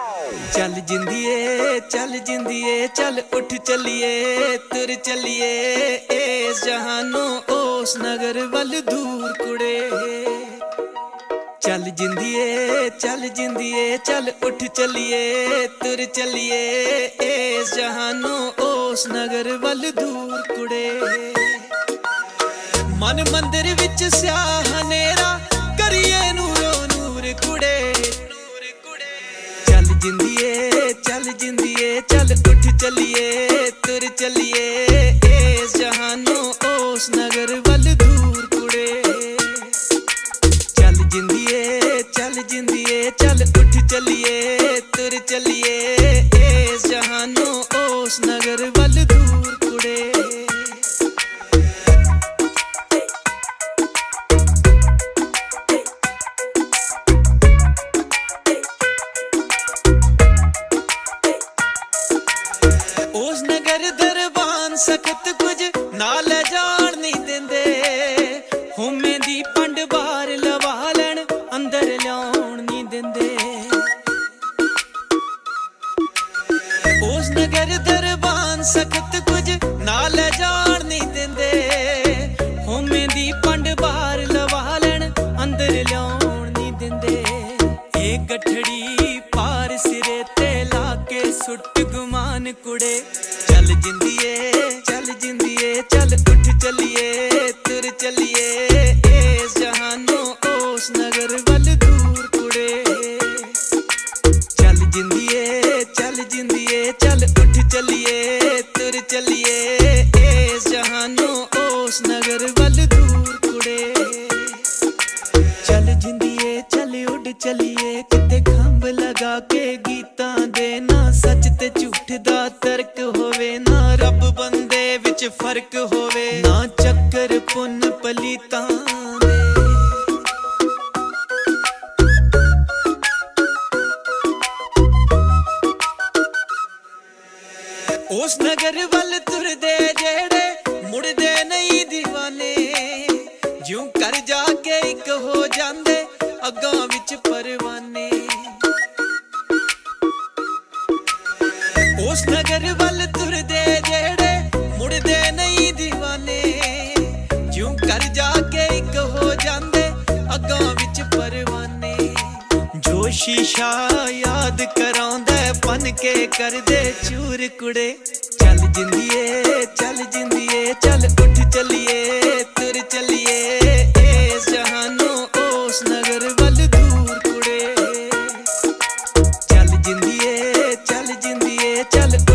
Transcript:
चल जिंदिए चल उठ चलिए तुर चलिए इस जहानों उस नगर वल दूर कुड़े। चल जिंदिए चल उठ चलिए तुर चलिए इस जहानों उस नगर वल दूर कुड़े। मन मंदिर विच स्याह हनेरा करिए नूरो नूर कुड़े। चल जिंदिए चल उठ चलिए तुर चलिए इस जहानों उस नगर वल दूर कुड़े। चल जिंदिए चल उठ चलिए तुर चलिए इस जहानों उस नगर वल दूर कुड़े। उस नगर दरबान सख्त कुछ नाल जान नहीं देंदे, होमे दी पंड बाहर लवा लैन अंदर ल्याउण नहीं देंदे। उस नगर दरबान सख्त कुछ नाल जान नहीं देंदे, होमे दी पंड बाहर लवा लैन अंदर ल्याउण नहीं देंदे। एक गठड़ी पार सिरे ते लाके सुट गुमान कुड़े। चल जिंदिए चल उठ चलिए तुर चलिए इस जहानों उस नगर वल दूर कुड़े। चल जिंदिए चल उठ चलिए तुर चलिए इस जहानों उस नगर वल दूर कुड़े। चल जिंदिए चल उड़ चलिए किते खंभ लगा के गीतां दे ना सच ते झूठ दा तर्क होवे, ना रब बंदे विच फर्क होवे, ना चक्कर पुन पलीतां दे। उस नगर वल तुरदे जेड़े मुड़दे नहीं दीवाने, ज्यों कर जाके एक हो जांदे अग्गां विच परवाने। उस नगर वल तुरदे जेड़े मुड़दे नहीं दीवाने, ज्यों कर जाके एक हो जांदे अग्गां विच परवाने। जो शीशा याद करांदा बन के कर दे चूर कुड़े। चल जिंदिए चल उठ चलिए तुर चलिए इस जहानों उस नगर वल दूर कुड़े। चल जिंदिए चल